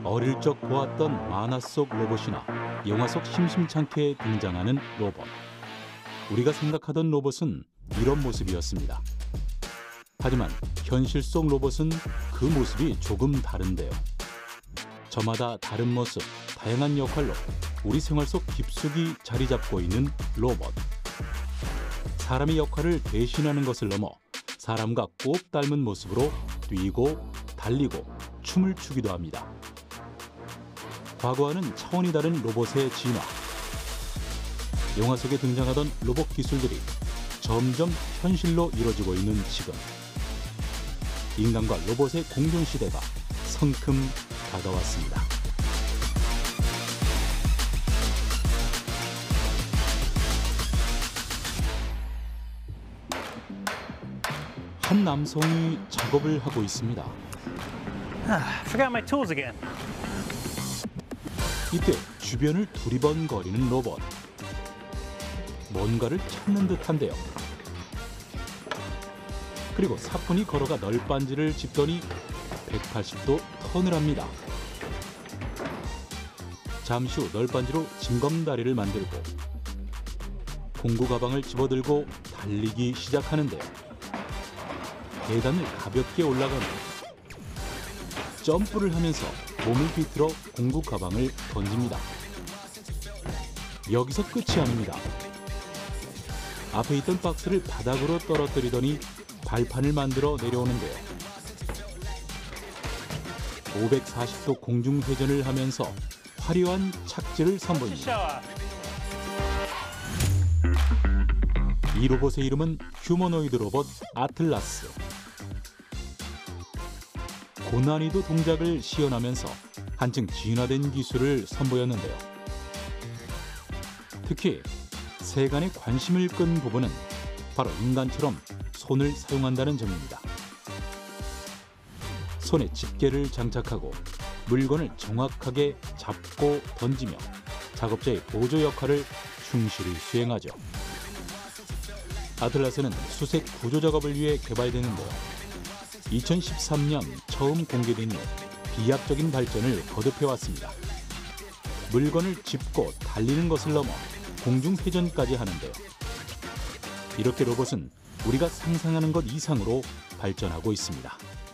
어릴 적 보았던 만화 속 로봇이나 영화 속 심심찮게 등장하는 로봇. 우리가 생각하던 로봇은 이런 모습이었습니다. 하지만 현실 속 로봇은 그 모습이 조금 다른데요. 저마다 다른 모습, 다양한 역할로 우리 생활 속 깊숙이 자리 잡고 있는 로봇. 사람의 역할을 대신하는 것을 넘어 사람과 꼭 닮은 모습으로 뛰고 달리고 춤을 추기도 합니다. 과거와는 차원이 다른 로봇의 진화. 영화 속에 등장하던 로봇 기술들이 점점 현실로 이루어지고 있는 지금. 인간과 로봇의 공존 시대가 성큼 다가왔습니다. 한 남성이 작업을 하고 있습니다. Forgot my tools again. 이때 주변을 두리번거리는 로봇. 뭔가를 찾는 듯한데요. 그리고 사뿐히 걸어가 널빤지를 짚더니 180도 턴을 합니다. 잠시 후 널빤지로 징검다리를 만들고 공구 가방을 집어들고 달리기 시작하는데요. 계단을 가볍게 올라가며 점프를 하면서 몸을 비틀어 공구 가방을 던집니다. 여기서 끝이 아닙니다. 앞에 있던 박스를 바닥으로 떨어뜨리더니 발판을 만들어 내려오는데요. 540도 공중 회전을 하면서 화려한 착지를 선보입니다. 이 로봇의 이름은 휴머노이드 로봇 아틀라스. 고난이도 동작을 시연하면서 한층 진화된 기술을 선보였는데요. 특히 세간의 관심을 끈 부분은 바로 인간처럼 손을 사용한다는 점입니다. 손에 집게를 장착하고 물건을 정확하게 잡고 던지며 작업자의 보조 역할을 충실히 수행하죠. 아틀라스는 수색 구조 작업을 위해 개발되는데요. 2013년 처음 공개된 이후 비약적인 발전을 거듭해왔습니다. 물건을 짚고 달리는 것을 넘어 공중 회전까지 하는데요. 이렇게 로봇은 우리가 상상하는 것 이상으로 발전하고 있습니다.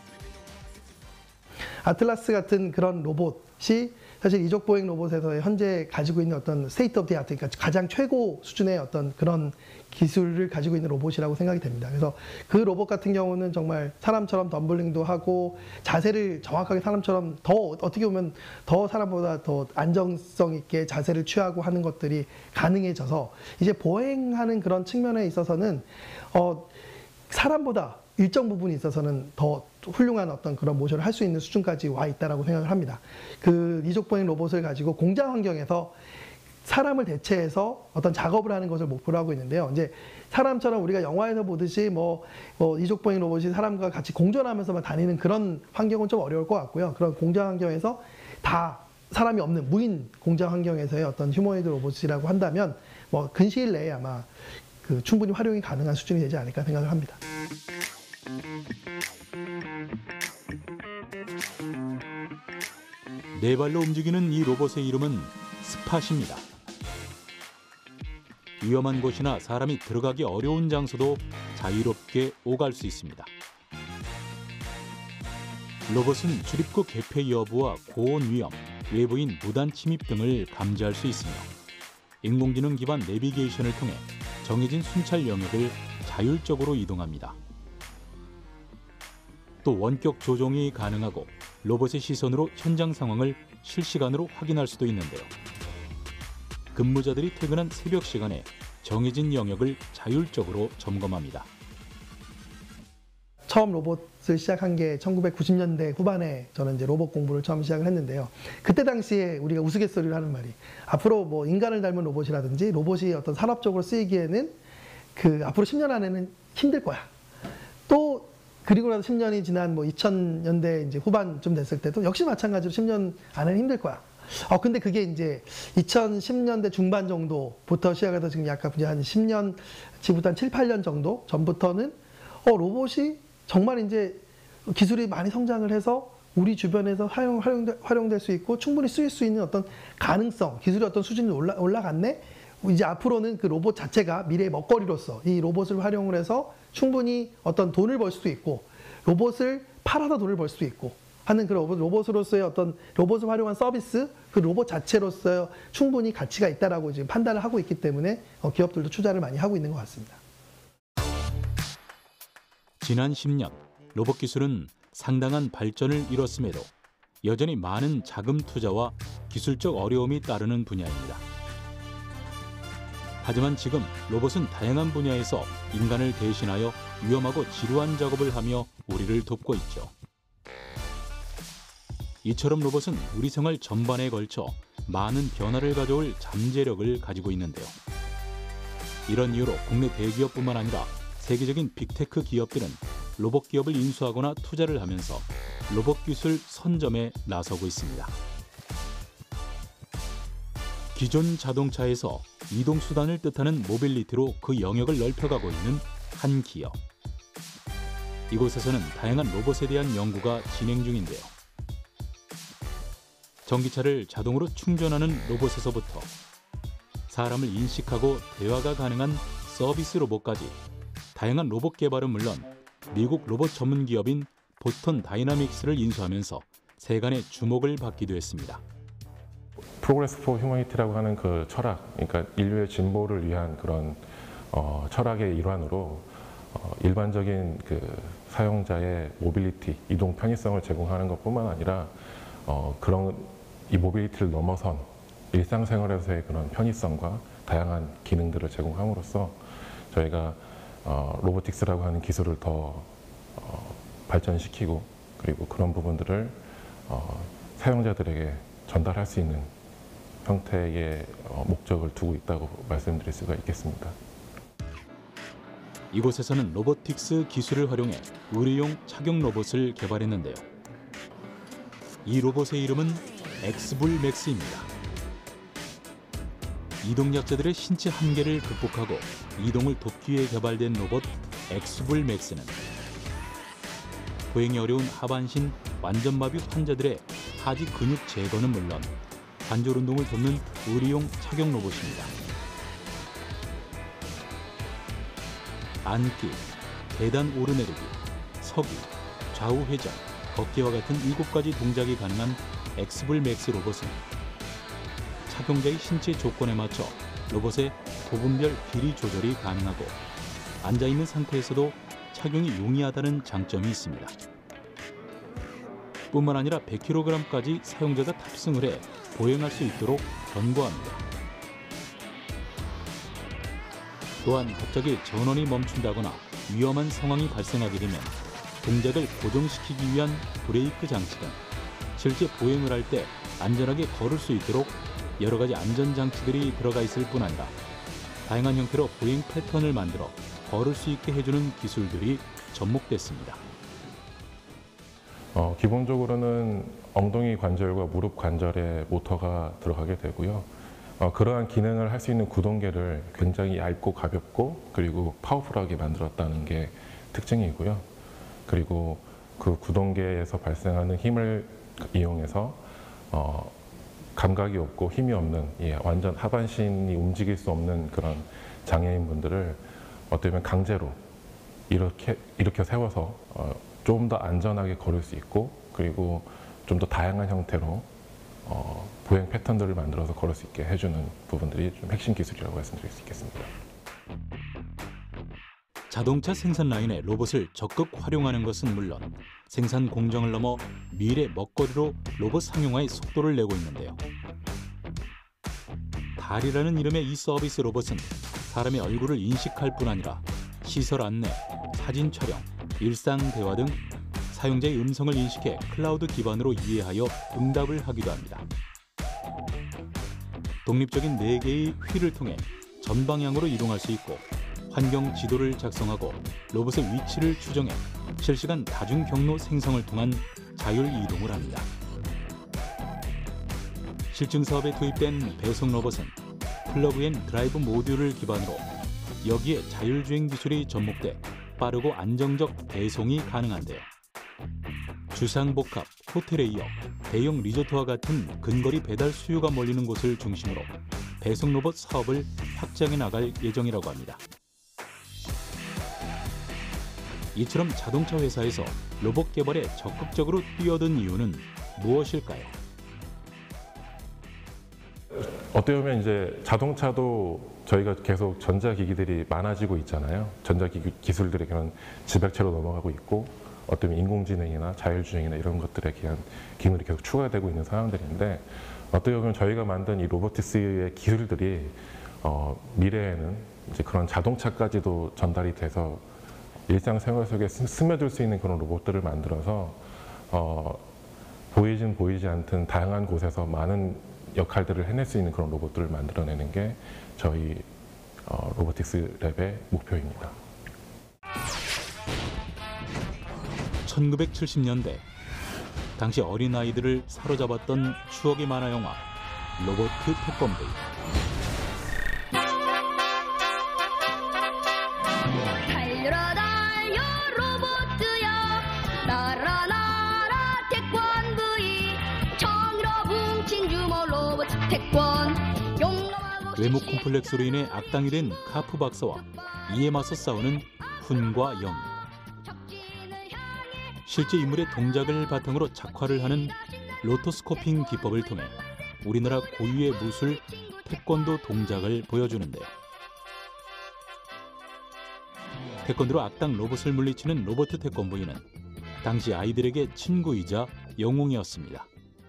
아틀라스 같은 그런 로봇이 사실 이족보행 로봇에서 현재 가지고 있는 어떤 스테이트 오브 디 아트, 그러니까 가장 최고 수준의 어떤 그런 기술을 가지고 있는 로봇이라고 생각이 됩니다. 그래서 그 로봇 같은 경우는 정말 사람처럼 덤블링도 하고 자세를 정확하게 사람처럼 더 어떻게 보면 더 사람보다 더 안정성 있게 자세를 취하고 하는 것들이 가능해져서 이제 보행하는 그런 측면에 있어서는 사람보다 일정 부분에 있어서는 더 훌륭한 어떤 그런 모션을 할 수 있는 수준까지 와 있다라고 생각을 합니다. 그 이족보행 로봇을 가지고 공장 환경에서 사람을 대체해서 어떤 작업을 하는 것을 목표로 하고 있는데요. 이제 사람처럼 우리가 영화에서 보듯이 이족보행 로봇이 사람과 같이 공존하면서만 다니는 그런 환경은 좀 어려울 것 같고요. 그런 공장 환경에서 다 사람이 없는 무인 공장 환경에서의 어떤 휴머노이드 로봇이라고 한다면 근시일 내에 아마 충분히 활용이 가능한 수준이 되지 않을까 생각을 합니다. 네 발로 움직이는 이 로봇의 이름은 스팟입니다. 위험한 곳이나 사람이 들어가기 어려운 장소도 자유롭게 오갈 수 있습니다. 로봇은 출입구 개폐 여부와 고온 위험, 외부인 무단 침입 등을 감지할 수 있으며 인공지능 기반 내비게이션을 통해 정해진 순찰 영역을 자율적으로 이동합니다. 또 원격 조종이 가능하고 로봇의 시선으로 현장 상황을 실시간으로 확인할 수도 있는데요. 근무자들이 퇴근한 새벽 시간에 정해진 영역을 자율적으로 점검합니다. 처음 로봇을 시작한 게 1990년대 후반에 저는 이제 로봇 공부를 처음 시작을 했는데요. 그때 당시에 우리가 우스갯소리를 하는 말이 앞으로 인간을 닮은 로봇이라든지 로봇이 어떤 산업적으로 쓰이기에는 앞으로 10년 안에는 힘들 거야. 또 그리고 나서 10년이 지난 2000년대 이제 후반쯤 됐을 때도 역시 마찬가지로 10년 안에는 힘들 거야. 근데 그게 이제 2010년대 중반 정도부터 시작해서 지금 약간 이제 한 10년, 지금부터 한 7, 8년 정도 전부터는 로봇이 정말 이제 기술이 많이 성장을 해서 우리 주변에서 활용될 수 있고 충분히 쓰일 수 있는 어떤 가능성, 기술의 어떤 수준이 올라갔네. 이제 앞으로는 그 로봇 자체가 미래의 먹거리로서 이 로봇을 활용을 해서 충분히 어떤 돈을 벌 수도 있고 로봇을 팔아서 돈을 벌 수도 있고 하는 그런 로봇으로서의 어떤 로봇을 활용한 서비스, 그 로봇 자체로서 충분히 가치가 있다라고 지금 판단을 하고 있기 때문에 기업들도 투자를 많이 하고 있는 것 같습니다. 지난 10년 로봇 기술은 상당한 발전을 이뤘음에도 여전히 많은 자금 투자와 기술적 어려움이 따르는 분야입니다. 하지만 지금 로봇은 다양한 분야에서 인간을 대신하여 위험하고 지루한 작업을 하며 우리를 돕고 있죠. 이처럼 로봇은 우리 생활 전반에 걸쳐 많은 변화를 가져올 잠재력을 가지고 있는데요. 이런 이유로 국내 대기업뿐만 아니라 세계적인 빅테크 기업들은 로봇 기업을 인수하거나 투자를 하면서 로봇 기술 선점에 나서고 있습니다. 기존 자동차에서 이동수단을 뜻하는 모빌리티로 그 영역을 넓혀가고 있는 한 기업. 이곳에서는 다양한 로봇에 대한 연구가 진행 중인데요. 전기차를 자동으로 충전하는 로봇에서부터 사람을 인식하고 대화가 가능한 서비스 로봇까지 다양한 로봇 개발은 물론 미국 로봇 전문 기업인 보스턴 다이나믹스를 인수하면서 세간의 주목을 받기도 했습니다. 프로그레스 포 휴머니티라고 하는 그 철학, 그러니까 인류의 진보를 위한 그런 철학의 일환으로 일반적인 그 사용자의 모빌리티, 이동 편의성을 제공하는 것뿐만 아니라 그런 이 모빌리티를 넘어선 일상생활에서의 그런 편의성과 다양한 기능들을 제공함으로써 저희가 로보틱스라고 하는 기술을 더 발전시키고 그리고 그런 부분들을 사용자들에게 전달할 수 있는 형태의 목적을 두고 있다고 말씀드릴 수가 있겠습니다. 이곳에서는 로보틱스 기술을 활용해 의료용 착용 로봇을 개발했는데요. 이 로봇의 이름은 엑스불 맥스입니다. 이동약자들의 신체 한계를 극복하고 이동을 돕기 위해 개발된 로봇 엑스불 맥스는 보행이 어려운 하반신 완전마비 환자들의 하지 근육 제거는 물론 관절 운동을 돕는 의료용 착용 로봇입니다. 앉기, 계단 오르내리기, 서기, 좌우 회전, 걷기와 같은 7가지 동작이 가능한 엑스불 맥스 로봇은 착용자의 신체 조건에 맞춰 로봇의 부분별 길이 조절이 가능하고 앉아있는 상태에서도 착용이 용이하다는 장점이 있습니다. 뿐만 아니라 100kg까지 사용자가 탑승을 해 보행할 수 있도록 견고합니다. 또한 갑자기 전원이 멈춘다거나 위험한 상황이 발생하게 되면 동작을 고정시키기 위한 브레이크 장치 등 실제 보행을 할 때 안전하게 걸을 수 있도록 여러 가지 안전장치들이 들어가 있을 뿐 아니라 다양한 형태로 보행 패턴을 만들어 걸을 수 있게 해주는 기술들이 접목됐습니다. 기본적으로는 엉덩이 관절과 무릎 관절에 모터가 들어가게 되고요. 그러한 기능을 할 수 있는 구동계를 굉장히 얇고 가볍고 그리고 파워풀하게 만들었다는 게 특징이고요. 그리고 그 구동계에서 발생하는 힘을 이용해서 감각이 없고 힘이 없는 완전 하반신이 움직일 수 없는 그런 장애인분들을 어떻게 보면 강제로 이렇게 세워서 좀 더 안전하게 걸을 수 있고 그리고 좀 더 다양한 형태로 보행 패턴들을 만들어서 걸을 수 있게 해주는 부분들이 좀 핵심 기술이라고 말씀드릴 수 있겠습니다. 자동차 생산 라인에 로봇을 적극 활용하는 것은 물론 생산 공정을 넘어 미래 먹거리로 로봇 상용화의 속도를 내고 있는데요. 달이라는 이름의 이 서비스 로봇은 사람의 얼굴을 인식할 뿐 아니라 시설 안내, 사진 촬영, 일상 대화 등 사용자의 음성을 인식해 클라우드 기반으로 이해하여 응답을 하기도 합니다. 독립적인 4개의 휠을 통해 전방향으로 이동할 수 있고 환경 지도를 작성하고 로봇의 위치를 추정해 실시간 다중 경로 생성을 통한 자율 이동을 합니다. 실증 사업에 투입된 배송 로봇은 플러그 앤 드라이브 모듈을 기반으로 여기에 자율주행 기술이 접목돼 빠르고 안정적 배송이 가능한데요. 주상복합, 호텔에 이어 대형 리조트와 같은 근거리 배달 수요가 몰리는 곳을 중심으로 배송 로봇 사업을 확장해 나갈 예정이라고 합니다. 이처럼 자동차 회사에서 로봇 개발에 적극적으로 뛰어든 이유는 무엇일까요? 어떻게 보면 이제 자동차도 저희가 계속 전자기기들이 많아지고 있잖아요. 전자기기 기술들의 그런 집약체로 넘어가고 있고 어떻게 보면 인공지능이나 자율주행이나 이런 것들에 대한 기능들이 계속 추가되고 있는 상황들인데 어떻게 보면 저희가 만든 이 로보틱스의 기술들이 미래에는 이제 그런 자동차까지도 전달이 돼서 일상생활 속에 스며들 수 있는 그런 로봇들을 만들어서 보이지 않든 다양한 곳에서 많은 역할들을 해낼 수 있는 그런 로봇들을 만들어내는 게 저희 로보틱스 랩의 목표입니다. 1970년대 당시 어린아이들을 사로잡았던 추억의 만화 영화 로봇 태권브이. 달려라 달려 로봇이야 날아 날아 태권브이 정의로 뭉친 주먹 로봇 태권 용감하고 외모 콤플렉스로 인해 악당이 된 카프 박사와 이에 맞서 싸우는 훈과 영. 실제 인물의 동작을 바탕으로 작화를 하는 로토스코핑 기법을 통해 우리나라 고유의 무술 태권도 동작을 보여주는데요. 태권도로 악당 로봇을 물리치는 로봇 태권브이는 당시 아이들에게 친구이자 영웅이었습니다.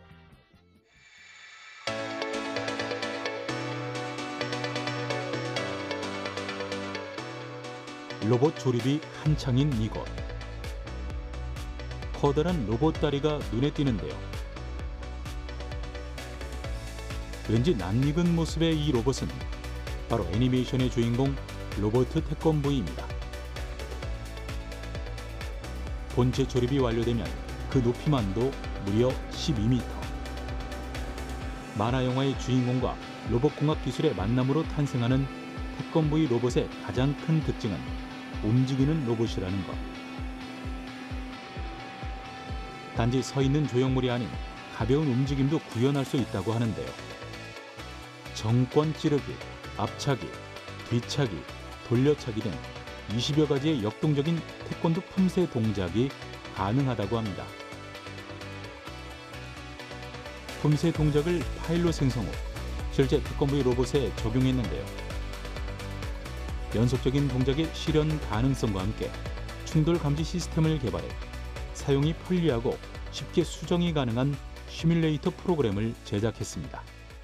로봇 조립이 한창인 이곳. 커다란 로봇 다리가 눈에 띄는데요. 왠지 낯익은 모습의 이 로봇은 바로 애니메이션의 주인공 로봇 태권브이입니다. 본체 조립이 완료되면 그 높이만도 무려 12m. 만화 영화의 주인공과 로봇공학 기술의 만남으로 탄생하는 태권브이 로봇의 가장 큰 특징은 움직이는 로봇이라는 것. 단지 서 있는 조형물이 아닌 가벼운 움직임도 구현할 수 있다고 하는데요. 정권 찌르기, 앞차기, 뒤차기, 돌려차기 등 20여 가지의 역동적인 태권도 품새 동작이 가능하다고 합니다. 품새 동작을 파일로 생성 후 실제 태권브이 로봇에 적용했는데요. 연속적인 동작의 실현 가능성과 함께 충돌 감지 시스템을 개발해 사용이 편리하고 쉽게 수정이 가능한 시뮬레이터 프로그램을 제작했습니다.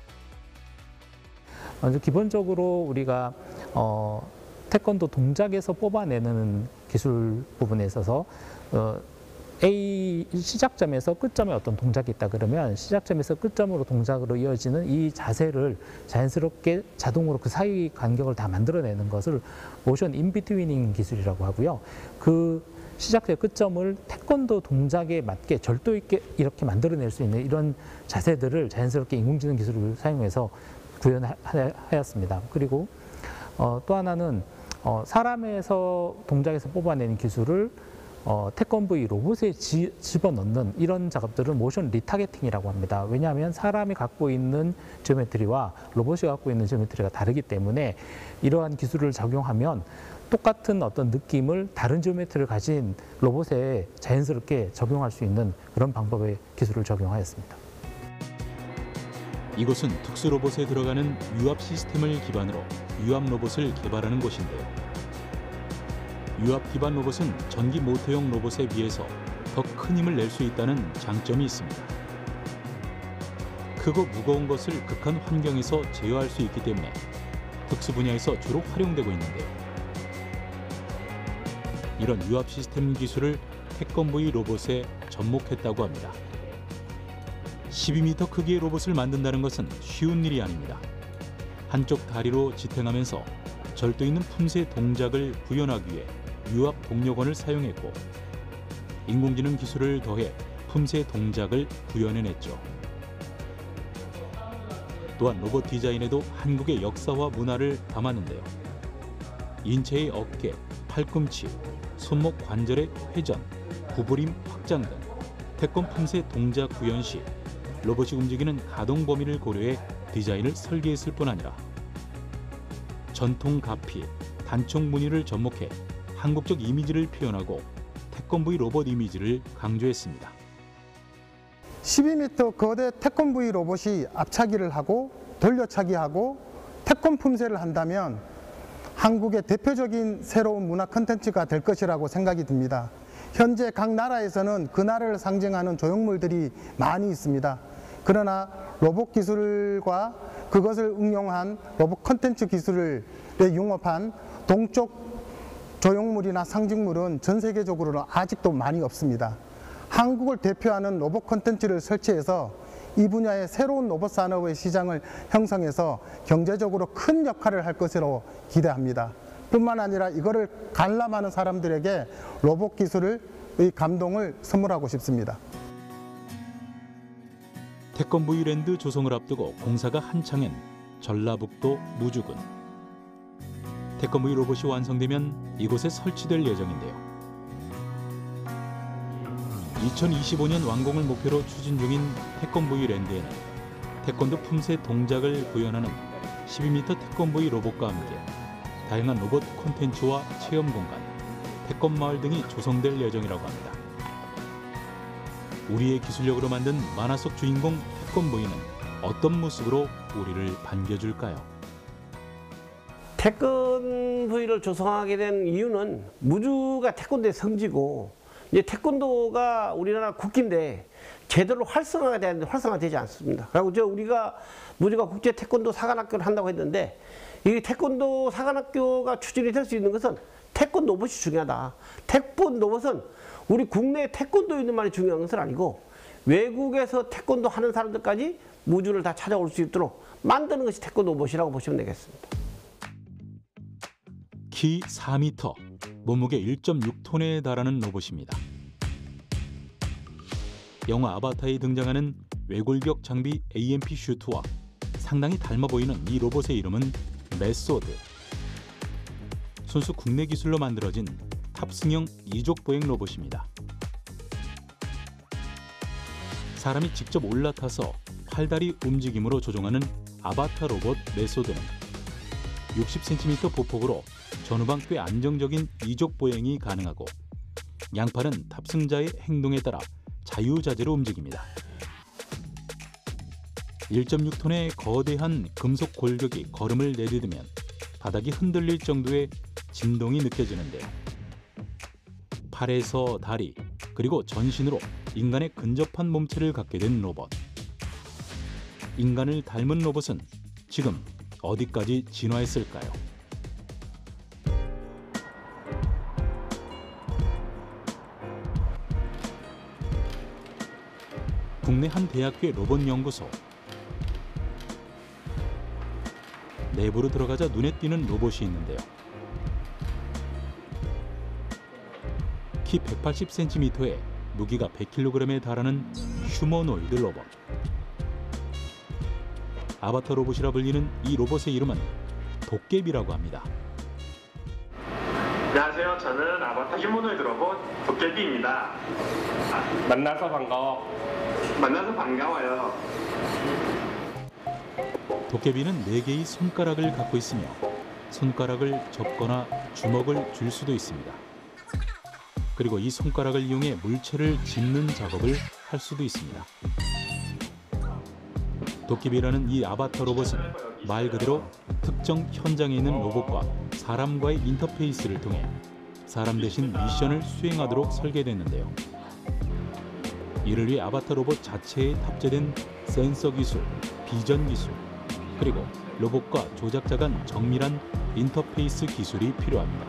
기본적으로 우리가 태권도 동작에서 뽑아내는 기술 부분에 있어서 A 시작점에서 끝점에 어떤 동작이 있다 그러면 시작점에서 끝점으로 동작으로 이어지는 이 자세를 자연스럽게 자동으로 그 사이 간격을 다 만들어내는 것을 모션 인비트위닝 기술이라고 하고요. 그 시작과 끝점을 태권도 동작에 맞게 절도 있게 이렇게 만들어낼 수 있는 이런 자세들을 자연스럽게 인공지능 기술을 사용해서 구현하였습니다. 그리고 또 하나는 사람에서 동작에서 뽑아내는 기술을 태권브이 로봇에 집어넣는 이런 작업들을 모션 리타겟팅이라고 합니다. 왜냐하면 사람이 갖고 있는 지오메트리와 로봇이 갖고 있는 지오메트리가 다르기 때문에 이러한 기술을 적용하면 똑같은 어떤 느낌을 다른 지오메트리를 가진 로봇에 자연스럽게 적용할 수 있는 그런 방법의 기술을 적용하였습니다. 이곳은 특수 로봇에 들어가는 유압 시스템을 기반으로 유압 로봇을 개발하는 곳인데요. 유압 기반 로봇은 전기 모터용 로봇에 비해서 더 큰 힘을 낼 수 있다는 장점이 있습니다. 크고 무거운 것을 극한 환경에서 제어할 수 있기 때문에 특수 분야에서 주로 활용되고 있는데요. 이런 유압 시스템 기술을 태권브이 로봇에 접목했다고 합니다. 12m 크기의 로봇을 만든다는 것은 쉬운 일이 아닙니다. 한쪽 다리로 지탱하면서 절도 있는 품새 동작을 구현하기 위해 유압 동력원을 사용했고 인공지능 기술을 더해 품새 동작을 구현해냈죠. 또한 로봇 디자인에도 한국의 역사와 문화를 담았는데요. 인체의 어깨, 팔꿈치, 손목 관절의 회전, 구부림 확장 등 태권 품새 동작 구현 시 로봇이 움직이는 가동 범위를 고려해 디자인을 설계했을 뿐 아니라 전통 가피, 단총 무늬를 접목해 한국적 이미지를 표현하고 태권브이 로봇 이미지를 강조했습니다. 12m 거대 태권브이 로봇이 앞차기를 하고 돌려차기하고 태권 품새를 한다면 한국의 대표적인 새로운 문화 콘텐츠가 될 것이라고 생각이 듭니다. 현재 각 나라에서는 그 나라를 상징하는 조형물들이 많이 있습니다. 그러나 로봇 기술과 그것을 응용한 로봇 콘텐츠 기술을 융합한 동쪽 조형물이나 상징물은 전 세계적으로는 아직도 많이 없습니다. 한국을 대표하는 로봇 콘텐츠를 설치해서 이 분야의 새로운 로봇 산업의 시장을 형성해서 경제적으로 큰 역할을 할 것으로 기대합니다. 뿐만 아니라 이거를 관람하는 사람들에게 로봇 기술의 감동을 선물하고 싶습니다. 태권브이랜드 조성을 앞두고 공사가 한창인 전라북도 무주군. 태권브이 로봇이 완성되면 이곳에 설치될 예정인데요. 2025년 완공을 목표로 추진 중인 태권브이랜드에는 태권도 품새 동작을 구현하는 12m 태권브이 로봇과 함께 다양한 로봇 콘텐츠와 체험 공간, 태권마을 등이 조성될 예정이라고 합니다. 우리의 기술력으로 만든 만화 속 주인공 태권브이는 어떤 모습으로 우리를 반겨줄까요? 태권브이를 조성하게 된 이유는 무주가 태권도의 성지고 이제 태권도가 우리나라 국기인데 제대로 활성화되지 않습니다. 그리고 우리가 무주가 국제 태권도 사관학교를 한다고 했는데 이 태권도 사관학교가 추진이 될 수 있는 것은 태권도 로봇이 중요하다. 태권도 로봇은 우리 국내 태권도인들만이 중요한 것은 아니고 외국에서 태권도 하는 사람들까지 무주를 다 찾아올 수 있도록 만드는 것이 태권도 로봇이라고 보시면 되겠습니다. 키 4m, 몸무게 1.6톤에 달하는 로봇입니다. 영화 아바타에 등장하는 외골격 장비 AMP 슈트와 상당히 닮아 보이는 이 로봇의 이름은 메소드. 순수 국내 기술로 만들어진 탑승형 이족 보행 로봇입니다. 사람이 직접 올라타서 팔다리 움직임으로 조종하는 아바타 로봇 메소드는 60cm 보폭으로 전후방 꽤 안정적인 이족 보행이 가능하고 양팔은 탑승자의 행동에 따라 자유자재로 움직입니다. 1.6톤의 거대한 금속 골격이 걸음을 내디디면 바닥이 흔들릴 정도의 진동이 느껴지는데요. 팔에서 다리 그리고 전신으로 인간에 근접한 몸체를 갖게 된 로봇. 인간을 닮은 로봇은 지금 어디까지 진화했을까요? 국내 한 대학교의 로봇 연구소. 내부로 들어가자 눈에 띄는 로봇이 있는데요. 키 180cm에 무게가 100kg에 달하는 휴머노이드 로봇. 아바타 로봇이라 불리는 이 로봇의 이름은 도깨비라고 합니다. 안녕하세요. 저는 아바타 휴머노이드 로봇 도깨비입니다. 만나서 반가워. 만나서 반가워요. 도깨비는 4개의 손가락을 갖고 있으며 손가락을 접거나 주먹을 쥘 수도 있습니다. 그리고 이 손가락을 이용해 물체를 짚는 작업을 할 수도 있습니다. 도깨비라는 이 아바타 로봇은 말 그대로 특정 현장에 있는 로봇과 사람과의 인터페이스를 통해 사람 대신 미션을 수행하도록 설계됐는데요. 이를 위해 아바타 로봇 자체에 탑재된 센서 기술, 비전 기술, 그리고 로봇과 조작자 간 정밀한 인터페이스 기술이 필요합니다.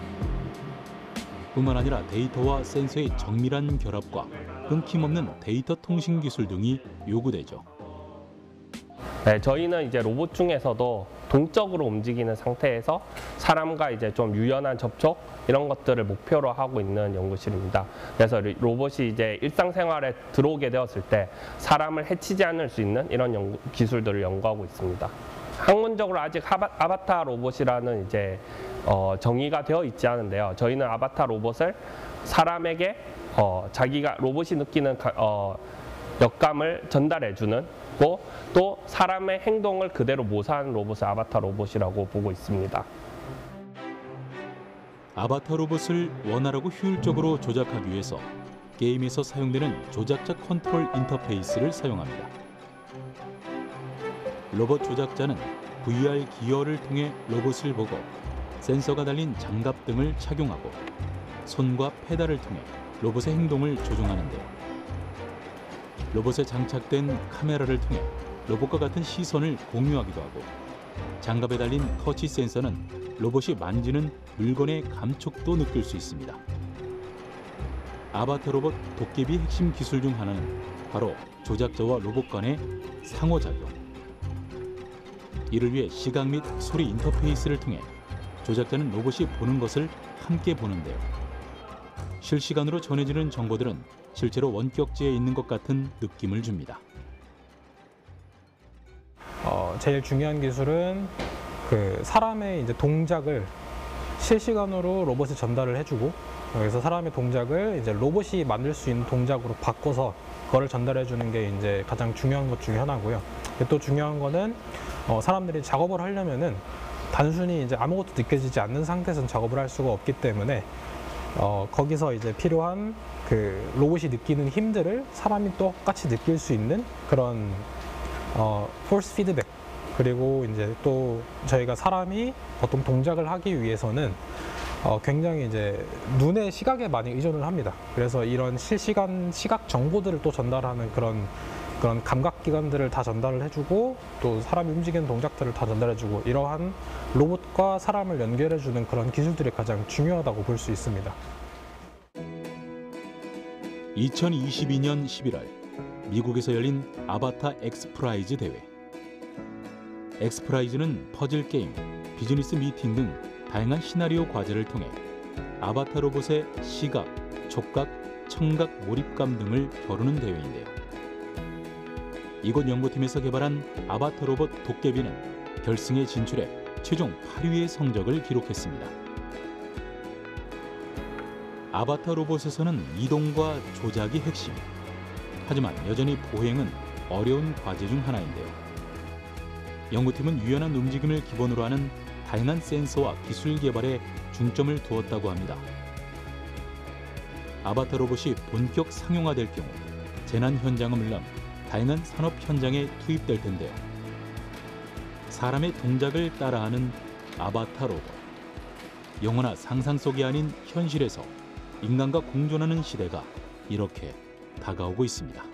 뿐만 아니라 데이터와 센서의 정밀한 결합과 끊김없는 데이터 통신 기술 등이 요구되죠. 네, 저희는 이제 로봇 중에서도 동적으로 움직이는 상태에서 사람과 이제 좀 유연한 접촉 이런 것들을 목표로 하고 있는 연구실입니다. 그래서 로봇이 이제 일상생활에 들어오게 되었을 때 사람을 해치지 않을 수 있는 이런 기술들을 연구하고 있습니다. 학문적으로 아직 아바타 로봇이라는 이제 정의가 되어 있지 않은데요. 저희는 아바타 로봇을 사람에게 자기가 로봇이 느끼는 역감을 전달해주는 또 사람의 행동을 그대로 모사하는 로봇을 아바타 로봇이라고 보고 있습니다. 아바타 로봇을 원활하고 효율적으로 조작하기 위해서 게임에서 사용되는 조작자 컨트롤 인터페이스를 사용합니다. 로봇 조작자는 VR 기어를 통해 로봇을 보고 센서가 달린 장갑 등을 착용하고 손과 페달을 통해 로봇의 행동을 조종하는데요. 로봇에 장착된 카메라를 통해 로봇과 같은 시선을 공유하기도 하고 장갑에 달린 터치 센서는 로봇이 만지는 물건의 감촉도 느낄 수 있습니다. 아바타 로봇 도깨비 핵심 기술 중 하나는 바로 조작자와 로봇 간의 상호작용. 이를 위해 시각 및 소리 인터페이스를 통해 조작자는 로봇이 보는 것을 함께 보는데요. 실시간으로 전해지는 정보들은 실제로 원격지에 있는 것 같은 느낌을 줍니다. 제일 중요한 기술은 그 사람의 이제 동작을 실시간으로 로봇에 전달을 해주고, 그래서 사람의 동작을 이제 로봇이 만들 수 있는 동작으로 바꿔서 그거를 전달해 주는 게 이제 가장 중요한 것 중에 하나고요. 또 중요한 거는 사람들이 작업을 하려면은 단순히 이제 아무것도 느껴지지 않는 상태에서는 작업을 할 수가 없기 때문에 거기서 이제 필요한 그 로봇이 느끼는 힘들을 사람이 똑같이 느낄 수 있는 그런 포스 피드백, 그리고 이제 또 저희가 사람이 어떤 동작을 하기 위해서는 굉장히 이제 눈의 시각에 많이 의존을 합니다. 그래서 이런 실시간 시각 정보들을 또 전달하는 그런 감각기관들을 다 전달을 해주고, 또 사람이 움직이는 동작들을 다 전달해주고, 이러한 로봇과 사람을 연결해주는 그런 기술들이 가장 중요하다고 볼 수 있습니다. 2022년 11월 미국에서 열린 아바타 엑스프라이즈 대회. 엑스프라이즈는 퍼즐 게임, 비즈니스 미팅 등 다양한 시나리오 과제를 통해 아바타 로봇의 시각, 촉각, 청각 몰입감 등을 겨루는 대회인데요. 이곳 연구팀에서 개발한 아바타 로봇 도깨비는 결승에 진출해 최종 8위의 성적을 기록했습니다. 아바타 로봇에서는 이동과 조작이 핵심. 하지만 여전히 보행은 어려운 과제 중 하나인데요. 연구팀은 유연한 움직임을 기본으로 하는 다양한 센서와 기술 개발에 중점을 두었다고 합니다. 아바타 로봇이 본격 상용화될 경우 재난 현장은 물론 다양한 산업 현장에 투입될 텐데요. 사람의 동작을 따라하는 아바타 로봇. 영화나 상상 속이 아닌 현실에서 인간과 공존하는 시대가 이렇게 다가오고 있습니다.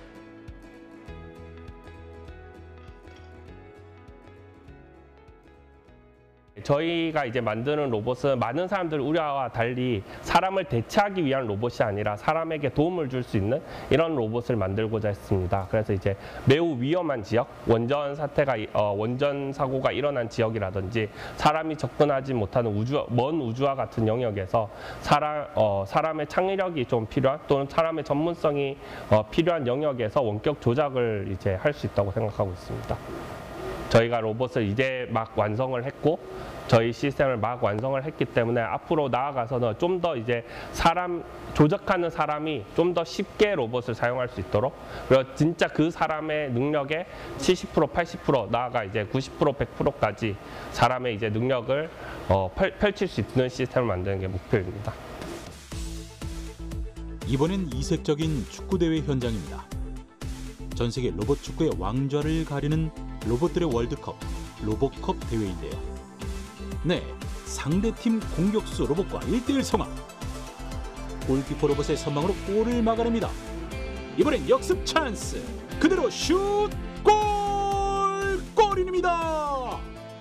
저희가 이제 만드는 로봇은 많은 사람들 우려와 달리 사람을 대체하기 위한 로봇이 아니라 사람에게 도움을 줄 수 있는 이런 로봇을 만들고자 했습니다. 그래서 이제 매우 위험한 지역, 원전 사고가 일어난 지역이라든지 사람이 접근하지 못하는 먼 우주와 같은 영역에서 사람의 창의력이 좀 필요한, 또는 사람의 전문성이 필요한 영역에서 원격 조작을 이제 할 수 있다고 생각하고 있습니다. 저희가 로봇을 이제 막 완성을 했고, 저희 시스템을 막 완성을 했기 때문에 앞으로 나아가서는 좀 더 이제 조작하는 사람이 좀 더 쉽게 로봇을 사용할 수 있도록, 그리고 진짜 그 사람의 능력의 70%, 80%, 나아가 이제 90%, 100%까지 사람의 이제 능력을 펼칠 수 있는 시스템을 만드는 게 목표입니다. 이번엔 이색적인 축구대회 현장입니다. 전 세계 로봇 축구의 왕좌를 가리는 로봇들의 월드컵, 로봇컵 대회인데요. 네, 상대팀 공격수 로봇과 1대1 상황. 골키퍼 로봇의 선방으로 골을 막아냅니다. 이번엔 역습 찬스. 그대로 슛! 골! 골입니다.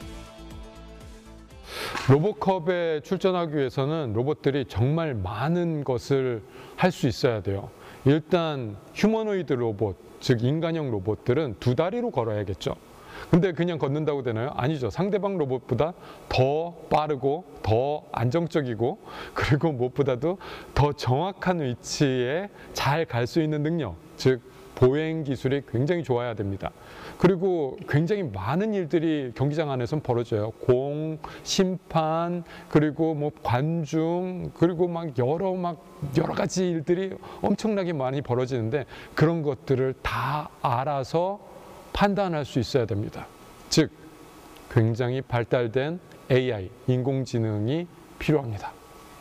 로봇컵에 출전하기 위해서는 로봇들이 정말 많은 것을 할 수 있어야 돼요. 일단 휴머노이드 로봇, 즉 인간형 로봇들은 2다리로 걸어야겠죠. 근데 그냥 걷는다고 되나요? 아니죠. 상대방 로봇보다 더 빠르고 더 안정적이고, 그리고 무엇보다도 더 정확한 위치에 잘 갈 수 있는 능력, 즉 보행 기술이 굉장히 좋아야 됩니다. 그리고 굉장히 많은 일들이 경기장 안에서는 벌어져요. 공, 심판, 그리고 뭐 관중, 그리고 막 여러 가지 일들이 엄청나게 많이 벌어지는데 그런 것들을 다 알아서 판단할 수 있어야 됩니다. 즉, 굉장히 발달된 AI, 인공지능이 필요합니다.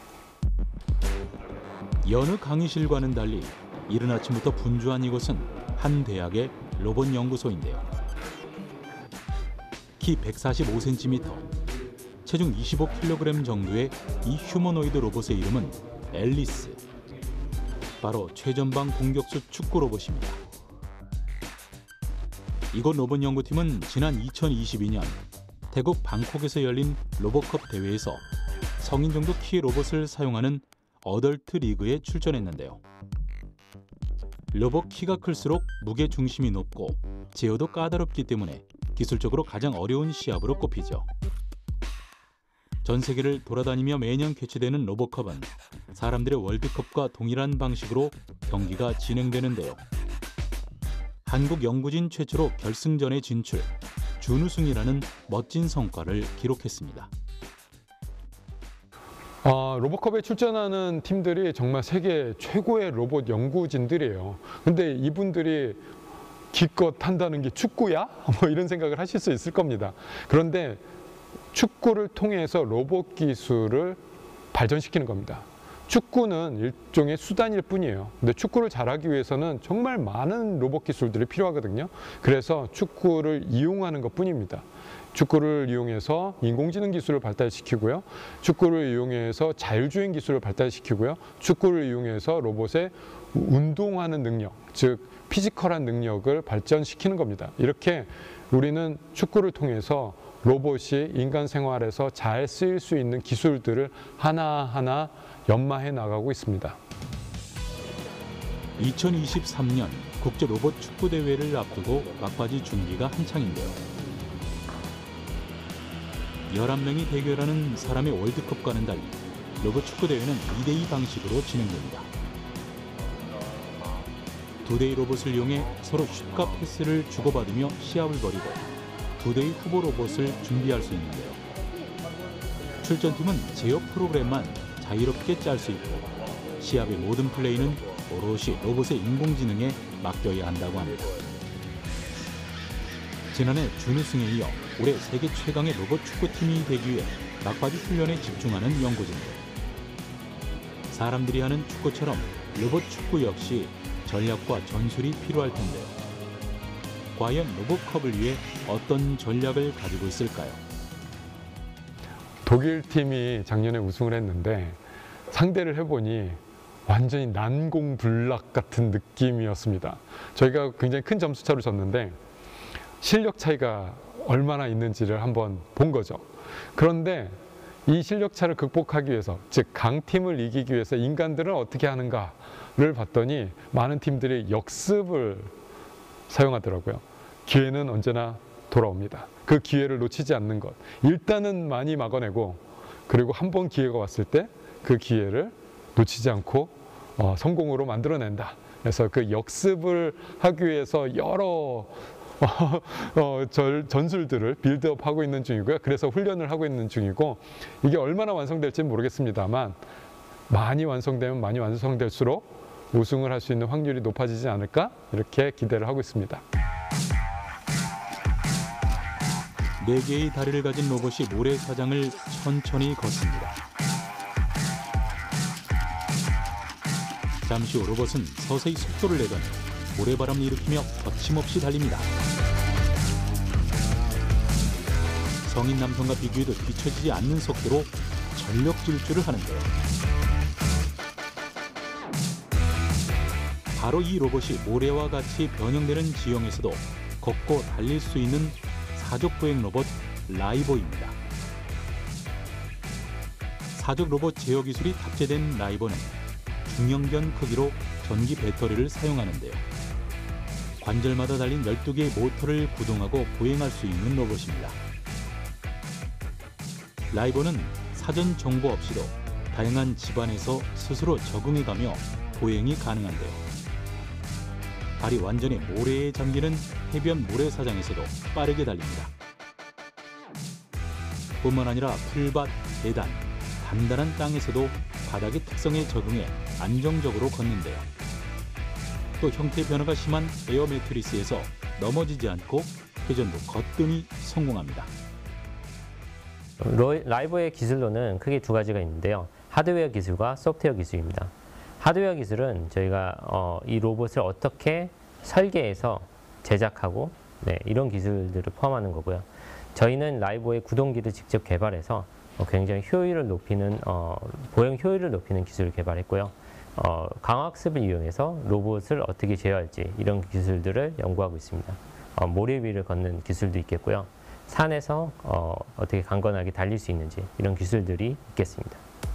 여느 강의실과는 달리 이른 아침부터 분주한 이곳은 한 대학의 로봇 연구소인데요. 키 145cm, 체중 25kg 정도의 이 휴머노이드 로봇의 이름은 앨리스. 바로 최전방 공격수 축구 로봇입니다. 이곳 로봇 연구팀은 지난 2022년 태국 방콕에서 열린 로봇컵 대회에서 성인 정도 키의 로봇을 사용하는 어덜트 리그에 출전했는데요. 로봇 키가 클수록 무게 중심이 높고 제어도 까다롭기 때문에 기술적으로 가장 어려운 시합으로 꼽히죠. 전 세계를 돌아다니며 매년 개최되는 로봇컵은 사람들의 월드컵과 동일한 방식으로 경기가 진행되는데요. 한국 연구진 최초로 결승전에 진출, 준우승이라는 멋진 성과를 기록했습니다. 로봇컵에 출전하는 팀들이 정말 세계 최고의 로봇 연구진들이에요. 근데 이분들이 기껏 한다는 게 축구야? 뭐 이런 생각을 하실 수 있을 겁니다. 그런데 축구를 통해서 로봇 기술을 발전시키는 겁니다. 축구는 일종의 수단일 뿐이에요. 근데 축구를 잘하기 위해서는 정말 많은 로봇 기술들이 필요하거든요. 그래서 축구를 이용하는 것 뿐입니다. 축구를 이용해서 인공지능 기술을 발달시키고요. 축구를 이용해서 자율주행 기술을 발달시키고요. 축구를 이용해서 로봇의 운동하는 능력, 즉 피지컬한 능력을 발전시키는 겁니다. 이렇게 우리는 축구를 통해서 로봇이 인간 생활에서 잘 쓰일 수 있는 기술들을 하나하나 연마해 나가고 있습니다. 2023년 국제 로봇 축구 대회를 앞두고 막바지 준비가 한창인데요. 11명이 대결하는 사람의 월드컵과는 달리 로봇 축구 대회는 2대2 방식으로 진행됩니다. 두 대의 로봇을 이용해 서로 슛과 패스를 주고받으며 시합을 벌이고 두 대의 후보 로봇을 준비할 수 있는데요. 출전팀은 제어 프로그램만 자유롭게 짤 수 있고 시합의 모든 플레이는 오롯이 로봇의 인공지능에 맡겨야 한다고 합니다. 지난해 준우승에 이어 올해 세계 최강의 로봇 축구팀이 되기 위해 막바지 훈련에 집중하는 연구진들. 사람들이 하는 축구처럼 로봇 축구 역시 전략과 전술이 필요할 텐데요. 과연 로봇컵을 위해 어떤 전략을 가지고 있을까요? 독일 팀이 작년에 우승을 했는데 상대를 해보니 완전히 난공불락 같은 느낌이었습니다. 저희가 굉장히 큰 점수 차로 졌는데 실력 차이가 얼마나 있는지를 한번 본 거죠. 그런데 이 실력 차를 극복하기 위해서, 즉 강팀을 이기기 위해서 인간들은 어떻게 하는가를 봤더니 많은 팀들이 역습을 사용하더라고요. 기회는 언제나 돌아옵니다. 그 기회를 놓치지 않는 것. 일단은 많이 막아내고 그리고 한 번 기회가 왔을 때 그 기회를 놓치지 않고 성공으로 만들어낸다. 그래서 그 역습을 하기 위해서 여러 전술들을 빌드업하고 있는 중이고요. 그래서 훈련을 하고 있는 중이고 이게 얼마나 완성될지는 모르겠습니다만 많이 완성되면 많이 완성될수록 우승을 할 수 있는 확률이 높아지지 않을까 이렇게 기대를 하고 있습니다. 4개의 다리를 가진 로봇이 모래사장을 천천히 걷습니다. 잠시 후 로봇은 서서히 속도를 내더니 모래바람을 일으키며 거침없이 달립니다. 성인 남성과 비교해도 뒤처지지 않는 속도로 전력 질주를 하는데요. 바로 이 로봇이 모래와 같이 변형되는 지형에서도 걷고 달릴 수 있는 사족 보행 로봇 라이보입니다. 사족 로봇 제어 기술이 탑재된 라이보는 중형견 크기로 전기 배터리를 사용하는데요. 관절마다 달린 12개의 모터를 구동하고 보행할 수 있는 로봇입니다. 라이보는 사전 정보 없이도 다양한 집안에서 스스로 적응해가며 보행이 가능한데요. 발이 완전히 모래에 잠기는 해변 모래사장에서도 빠르게 달립니다. 뿐만 아니라 풀밭, 계단, 단단한 땅에서도 바닥의 특성에 적응해 안정적으로 걷는데요. 또 형태 변화가 심한 에어 매트리스에서 넘어지지 않고 회전도 거뜬히 성공합니다. 라이브의 기술로는 크게 두 가지가 있는데요. 하드웨어 기술과 소프트웨어 기술입니다. 하드웨어 기술은 저희가 이 로봇을 어떻게 설계해서 제작하고 이런 기술들을 포함하는 거고요. 저희는 라이브의 구동기를 직접 개발해서 굉장히 효율을 높이는 보행 효율을 높이는 기술을 개발했고요. 강화학습을 이용해서 로봇을 어떻게 제어할지 이런 기술들을 연구하고 있습니다. 모래 위를 걷는 기술도 있겠고요. 산에서 어떻게 강건하게 달릴 수 있는지 이런 기술들이 있겠습니다.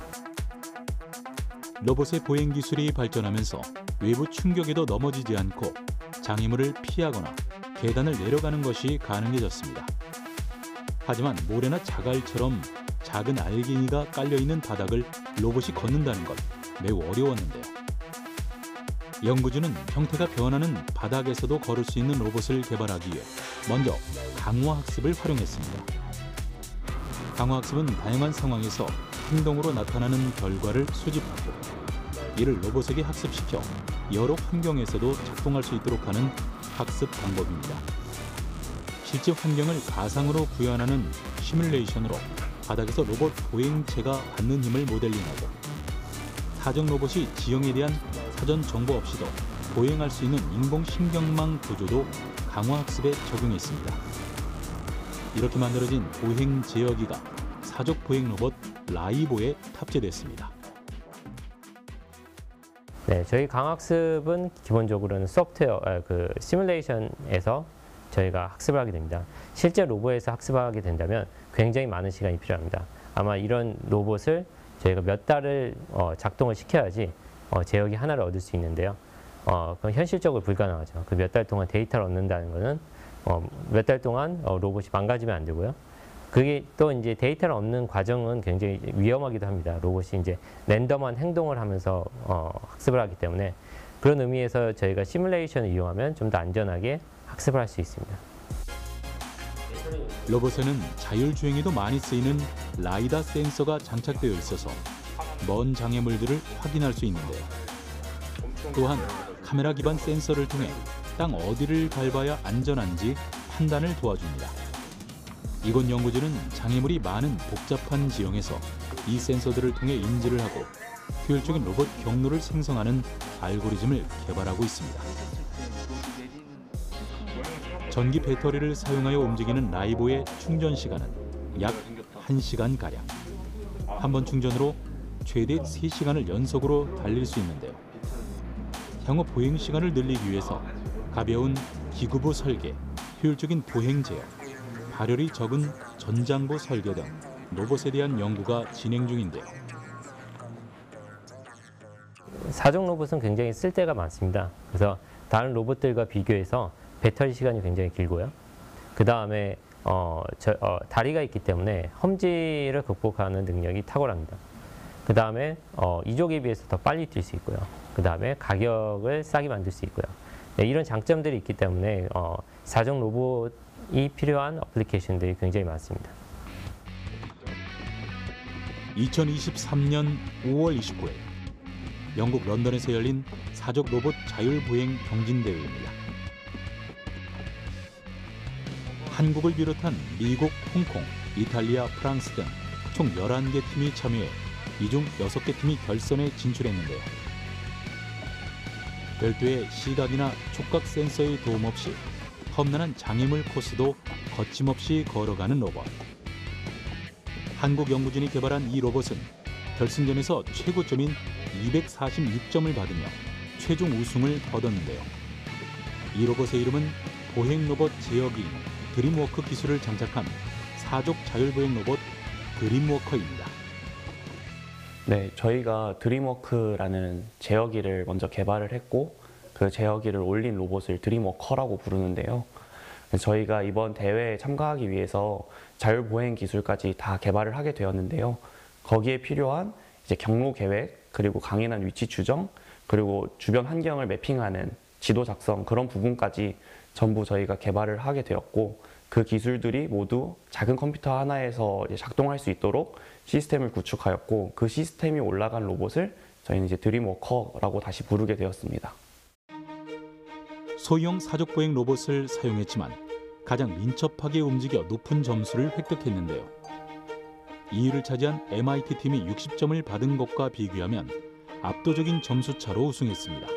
로봇의 보행 기술이 발전하면서 외부 충격에도 넘어지지 않고 장애물을 피하거나 계단을 내려가는 것이 가능해졌습니다. 하지만 모래나 자갈처럼 작은 알갱이가 깔려있는 바닥을 로봇이 걷는다는 건 매우 어려웠는데요. 연구진은 형태가 변하는 바닥에서도 걸을 수 있는 로봇을 개발하기 위해 먼저 강화학습을 활용했습니다. 강화학습은 다양한 상황에서 행동으로 나타나는 결과를 수집하고 이를 로봇에게 학습시켜 여러 환경에서도 작동할 수 있도록 하는 학습 방법입니다. 실제 환경을 가상으로 구현하는 시뮬레이션으로 바닥에서 로봇 보행체가 받는 힘을 모델링하고 사정 로봇이 지형에 대한 사전 정보 없이도 보행할 수 있는 인공신경망 구조도 강화학습에 적용했습니다. 이렇게 만들어진 보행 제어기가 사족 보행 로봇 라이보에 탑재됐습니다. 네, 저희 강학습은 기본적으로는 소프트웨어, 시뮬레이션에서 저희가 학습을 하게 됩니다. 실제 로봇에서 학습하게 된다면 굉장히 많은 시간이 필요합니다. 아마 이런 로봇을 저희가 몇 달을 작동을 시켜야지 제어기 하나를 얻을 수 있는데요. 그건 현실적으로 불가능하죠. 그 몇 달 동안 데이터를 얻는다는 것은 몇 달 동안 로봇이 망가지면 안 되고요. 그게 또 이제 데이터를 얻는 과정은 굉장히 위험하기도 합니다. 로봇이 이제 랜덤한 행동을 하면서 학습을 하기 때문에 그런 의미에서 저희가 시뮬레이션을 이용하면 좀 더 안전하게 학습을 할 수 있습니다. 로봇에는 자율주행에도 많이 쓰이는 라이다 센서가 장착되어 있어서 먼 장애물들을 확인할 수 있는데요. 또한 카메라 기반 센서를 통해 땅 어디를 밟아야 안전한지 판단을 도와줍니다. 이곳 연구진은 장애물이 많은 복잡한 지형에서 이 센서들을 통해 인지를 하고 효율적인 로봇 경로를 생성하는 알고리즘을 개발하고 있습니다. 전기 배터리를 사용하여 움직이는 라이보의 충전 시간은 약 1시간가량. 한 번 충전으로 최대 3시간을 연속으로 달릴 수 있는데요. 향후 보행 시간을 늘리기 위해서 가벼운 기구부 설계, 효율적인 보행 제어, 발열이 적은 전장부 설계 등 로봇에 대한 연구가 진행 중인데요. 사종 로봇은 굉장히 쓸데가 많습니다. 그래서 다른 로봇들과 비교해서 배터리 시간이 굉장히 길고요. 그 다음에 다리가 있기 때문에 험지를 극복하는 능력이 탁월합니다. 그 다음에 이족에 비해서 더 빨리 뛸 수 있고요. 그 다음에 가격을 싸게 만들 수 있고요. 네, 이런 장점들이 있기 때문에 사종 로봇이 필요한 어플리케이션들이 굉장히 많습니다. 2023년 5월 29일 영국 런던에서 열린 사족 로봇 자율보행 경진대회입니다. 한국을 비롯한 미국, 홍콩, 이탈리아, 프랑스 등 총 11개 팀이 참여해 이 중 6개 팀이 결선에 진출했는데요. 별도의 시각이나 촉각 센서의 도움 없이 험난한 장애물 코스도 거침없이 걸어가는 로봇. 한국 연구진이 개발한 이 로봇은 결승전에서 최고점인 246점을 받으며 최종 우승을 거뒀는데요. 이 로봇의 이름은 보행 로봇 제어기인 드림워커 기술을 장착한 사족 자율보행 로봇 드림워커입니다. 네, 저희가 드림워크라는 제어기를 먼저 개발을 했고 그 제어기를 올린 로봇을 드림워커라고 부르는데요. 저희가 이번 대회에 참가하기 위해서 자율보행 기술까지 다 개발을 하게 되었는데요. 거기에 필요한 이제 경로 계획, 그리고 강인한 위치 추정, 그리고 주변 환경을 매핑하는 지도 작성 그런 부분까지 전부 저희가 개발을 하게 되었고 그 기술들이 모두 작은 컴퓨터 하나에서 이제 작동할 수 있도록 시스템을 구축하였고 그 시스템이 올라간 로봇을 저희는 이제 드림워커라고 다시 부르게 되었습니다. 소형 사족보행 로봇을 사용했지만 가장 민첩하게 움직여 높은 점수를 획득했는데요. 2위를 차지한 MIT 팀이 60점을 받은 것과 비교하면 압도적인 점수차로 우승했습니다.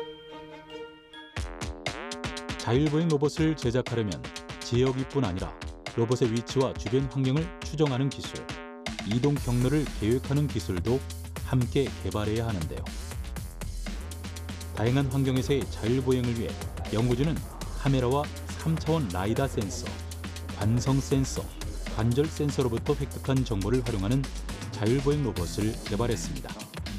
자율보행 로봇을 제작하려면 지역이뿐 아니라 로봇의 위치와 주변 환경을 추정하는 기술, 이동 경로를 계획하는 기술도 함께 개발해야 하는데요. 다양한 환경에서의 자율보행을 위해 연구진은 카메라와 3차원 라이다 센서, 관성 센서, 관절 센서로부터 획득한 정보를 활용하는 자율보행 로봇을 개발했습니다.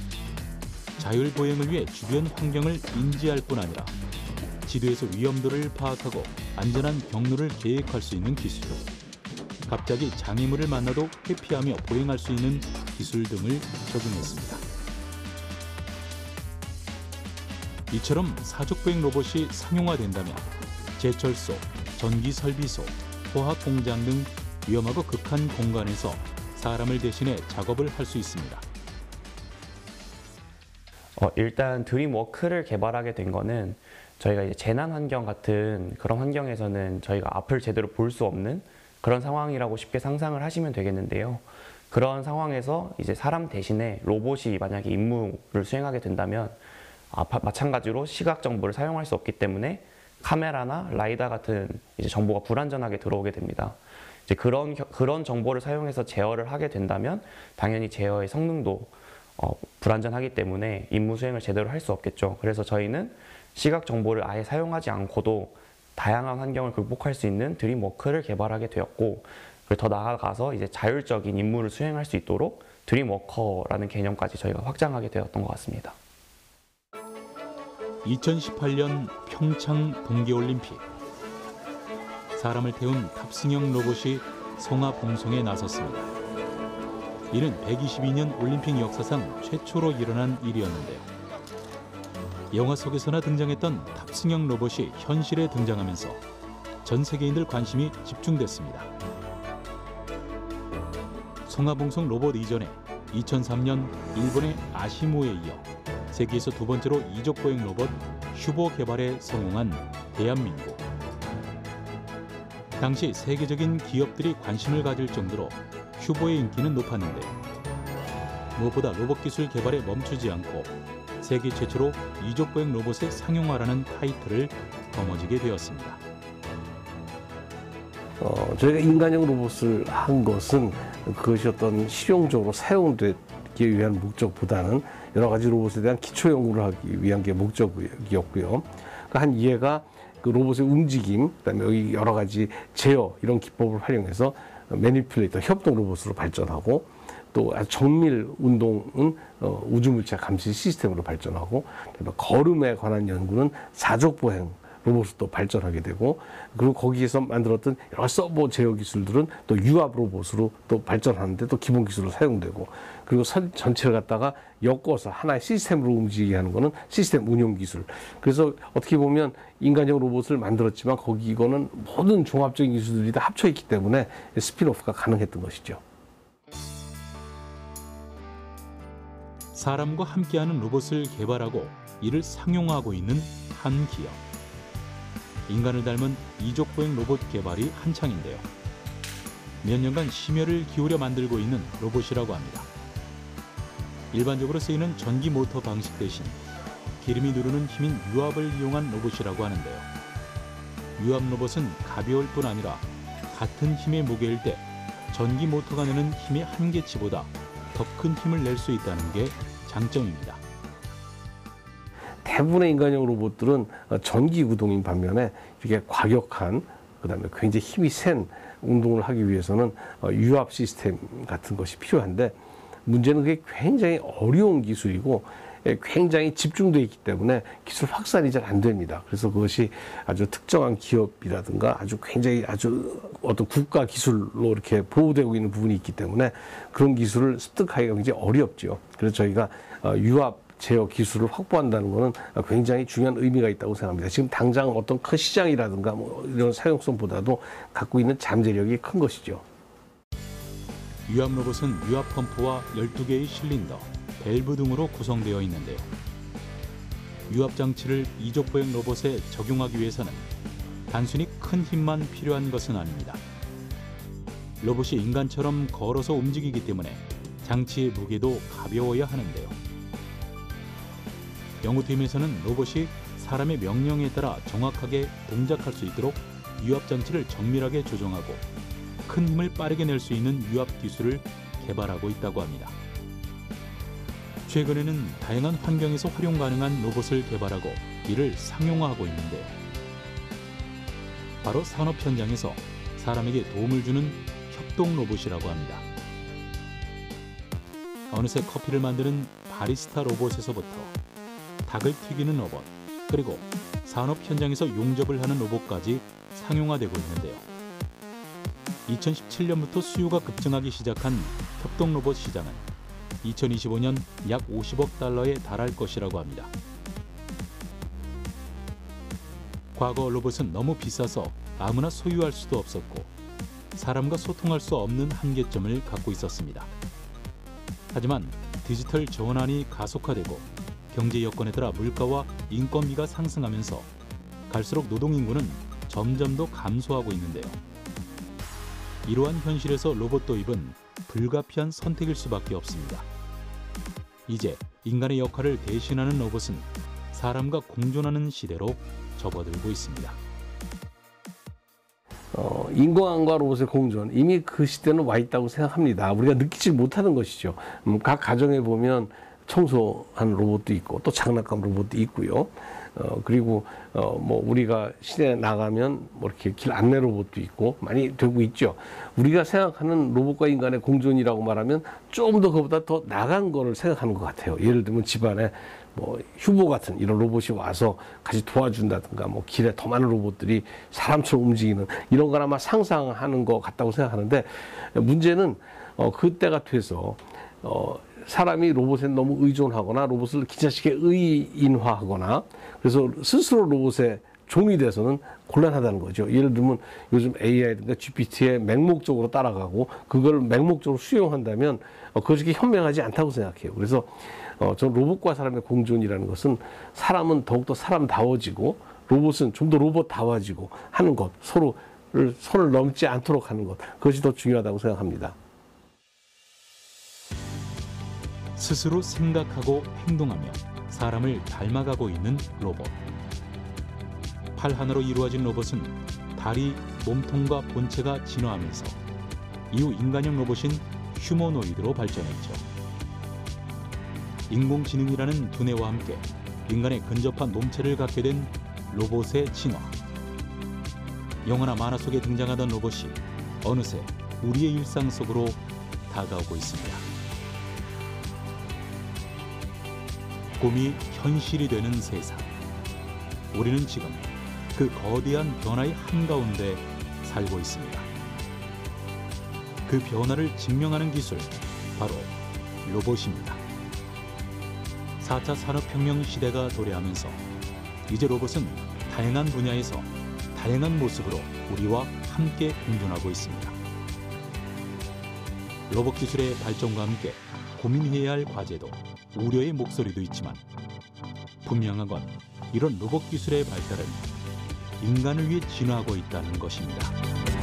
자율보행을 위해 주변 환경을 인지할 뿐 아니라 지도에서 위험도를 파악하고 안전한 경로를 계획할 수 있는 기술, 갑자기 장애물을 만나도 회피하며 보행할 수 있는 기술 등을 적용했습니다. 이처럼 사족보행 로봇이 상용화된다면 제철소, 전기설비소, 포학공장 등 위험하고 극한 공간에서 사람을 대신해 작업을 할 수 있습니다. 일단 드림워크를 개발하게 된 거는 저희가 이제 재난 환경 같은 그런 환경에서는 저희가 앞을 제대로 볼 수 없는 그런 상황이라고 쉽게 상상을 하시면 되겠는데요. 그런 상황에서 이제 사람 대신에 로봇이 만약에 임무를 수행하게 된다면 마찬가지로 시각 정보를 사용할 수 없기 때문에 카메라나 라이다 같은 이제 정보가 불안전하게 들어오게 됩니다. 이제 그런 정보를 사용해서 제어를 하게 된다면 당연히 제어의 성능도 불안전하기 때문에 임무 수행을 제대로 할 수 없겠죠. 그래서 저희는 시각 정보를 아예 사용하지 않고도 다양한 환경을 극복할 수 있는 드림워크를 개발하게 되었고, 더 나아가서 이제 자율적인 임무를 수행할 수 있도록 드림워커라는 개념까지 저희가 확장하게 되었던 것 같습니다. 2018년 평창 동계올림픽, 사람을 태운 탑승형 로봇이 성화 봉송에 나섰습니다. 이는 122년 올림픽 역사상 최초로 일어난 일이었는데요. 영화 속에서나 등장했던 탑승형 로봇이 현실에 등장하면서 전 세계인들 관심이 집중됐습니다. 성화봉송 로봇 이전에 2003년 일본의 아시모에 이어 세계에서 두 번째로 이족보행 로봇 슈보 개발에 성공한 대한민국. 당시 세계적인 기업들이 관심을 가질 정도로 슈보의 인기는 높았는데 무엇보다 로봇 기술 개발에 멈추지 않고 세계 최초로 이족보행 로봇의 상용화라는 타이틀을 거머쥐게 되었습니다. 저희가 인간형 로봇을 한 것은 그것이 어떤 실용적으로 사용되기 위한 목적보다는 여러 가지 로봇에 대한 기초 연구를 하기 위한 게 목적이었고요. 한 이해가 그 로봇의 움직임, 그다음에 여기 여러 가지 제어 이런 기법을 활용해서 매니플레이터 협동 로봇으로 발전하고, 또 정밀 운동은 우주물체 감시 시스템으로 발전하고, 걸음에 관한 연구는 사족보행 로봇으로 또 발전하게 되고, 그리고 거기에서 만들었던 여러 서버 제어 기술들은 또 유압 로봇으로 또 발전하는데 또 기본 기술로 사용되고, 그리고 전체를 갖다가 엮어서 하나의 시스템으로 움직이게 하는 거는 시스템 운용 기술. 그래서 어떻게 보면 인간형 로봇을 만들었지만 거기 이거는 모든 종합적인 기술들이 다 합쳐 있기 때문에 스핀오프가 가능했던 것이죠. 사람과 함께하는 로봇을 개발하고 이를 상용화하고 있는 한 기업. 인간을 닮은 이족보행 로봇 개발이 한창인데요. 몇 년간 심혈을 기울여 만들고 있는 로봇이라고 합니다. 일반적으로 쓰이는 전기 모터 방식 대신 기름이 누르는 힘인 유압을 이용한 로봇이라고 하는데요. 유압 로봇은 가벼울 뿐 아니라 같은 힘의 무게일 때 전기 모터가 내는 힘의 한계치보다 더 큰 힘을 낼 수 있다는 게 장점입니다. 대부분의 인간형 로봇들은 전기 구동인 반면에 이렇게 과격한, 그다음에 굉장히 힘이 센 운동을 하기 위해서는 유압 시스템 같은 것이 필요한데, 문제는 그게 굉장히 어려운 기술이고 굉장히 집중되어 있기 때문에 기술 확산이 잘 안 됩니다. 그래서 그것이 아주 특정한 기업이라든가 아주 굉장히 아주 어떤 국가 기술로 이렇게 보호되고 있는 부분이 있기 때문에 그런 기술을 습득하기가 굉장히 어렵죠. 그래서 저희가 유압 제어 기술을 확보한다는 것은 굉장히 중요한 의미가 있다고 생각합니다. 지금 당장 어떤 큰 시장이라든가 뭐 이런 사용성보다도 갖고 있는 잠재력이 큰 것이죠. 유압 로봇은 유압 펌프와 12개의 실린더, 밸브 등으로 구성되어 있는데요. 유압 장치를 이족 보행 로봇에 적용하기 위해서는 단순히 큰 힘만 필요한 것은 아닙니다. 로봇이 인간처럼 걸어서 움직이기 때문에 장치의 무게도 가벼워야 하는데요. 연구팀에서는 로봇이 사람의 명령에 따라 정확하게 동작할 수 있도록 유압 장치를 정밀하게 조정하고 큰 힘을 빠르게 낼 수 있는 유압 기술을 개발하고 있다고 합니다. 최근에는 다양한 환경에서 활용 가능한 로봇을 개발하고 이를 상용화하고 있는데요. 바로 산업 현장에서 사람에게 도움을 주는 협동 로봇이라고 합니다. 어느새 커피를 만드는 바리스타 로봇에서부터 닭을 튀기는 로봇, 그리고 산업 현장에서 용접을 하는 로봇까지 상용화되고 있는데요. 2017년부터 수요가 급증하기 시작한 협동 로봇 시장은 2025년 약 50억 달러에 달할 것이라고 합니다. 과거 로봇은 너무 비싸서 아무나 소유할 수도 없었고 사람과 소통할 수 없는 한계점을 갖고 있었습니다. 하지만 디지털 전환이 가속화되고 경제 여건에 따라 물가와 인건비가 상승하면서 갈수록 노동인구는 점점 더 감소하고 있는데요. 이러한 현실에서 로봇 도입은 불가피한 선택일 수밖에 없습니다. 이제 인간의 역할을 대신하는 로봇은 사람과 공존하는 시대로 접어들고 있습니다. 인공과 로봇의 공존, 이미 그 시대는 와 있다고 생각합니다. 우리가 느끼지 못하는 것이죠. 각 가정에 보면 청소하는 로봇도 있고 또 장난감 로봇도 있고요. 그리고 뭐 우리가 시내에 나가면 뭐 이렇게 길 안내 로봇도 있고 많이 되고 있죠. 우리가 생각하는 로봇과 인간의 공존이라고 말하면 조금 더 그보다 더 나간 거를 생각하는 것 같아요. 예를 들면 집안에 뭐 휴보 같은 이런 로봇이 와서 같이 도와준다든가 뭐 길에 더 많은 로봇들이 사람처럼 움직이는 이런 걸 아마 상상하는 것 같다고 생각하는데 문제는 그때가 돼서 사람이 로봇에 너무 의존하거나 로봇을 기차식에 의인화하거나 그래서 스스로 로봇의 종이 돼서는 곤란하다는 거죠. 예를 들면 요즘 AI든가 GPT에 맹목적으로 따라가고 그걸 맹목적으로 수용한다면 그것이 현명하지 않다고 생각해요. 그래서 저는 로봇과 사람의 공존이라는 것은 사람은 더욱더 사람다워지고 로봇은 좀 더 로봇다워지고 하는 것, 서로를 선을 넘지 않도록 하는 것, 그것이 더 중요하다고 생각합니다. 스스로 생각하고 행동하며 사람을 닮아가고 있는 로봇. 팔 하나로 이루어진 로봇은 다리, 몸통과 본체가 진화하면서 이후 인간형 로봇인 휴머노이드로 발전했죠. 인공지능이라는 두뇌와 함께 인간의 근접한 몸체를 갖게 된 로봇의 진화. 영화나 만화 속에 등장하던 로봇이 어느새 우리의 일상 속으로 다가오고 있습니다. 꿈이 현실이 되는 세상. 우리는 지금 그 거대한 변화의 한가운데 살고 있습니다. 그 변화를 증명하는 기술, 바로 로봇입니다. 4차 산업혁명 시대가 도래하면서 이제 로봇은 다양한 분야에서 다양한 모습으로 우리와 함께 공존하고 있습니다. 로봇 기술의 발전과 함께 고민해야 할 과제도 우려의 목소리도 있지만 분명한 건 이런 로봇 기술의 발달은 인간을 위해 진화하고 있다는 것입니다.